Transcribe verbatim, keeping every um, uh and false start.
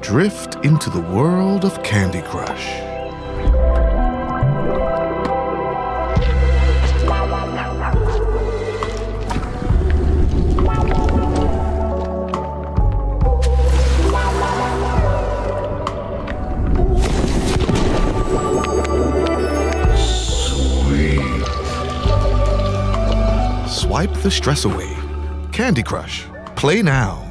drift into the world of Candy Crush. Swipe the stress away. Candy Crush. Play now.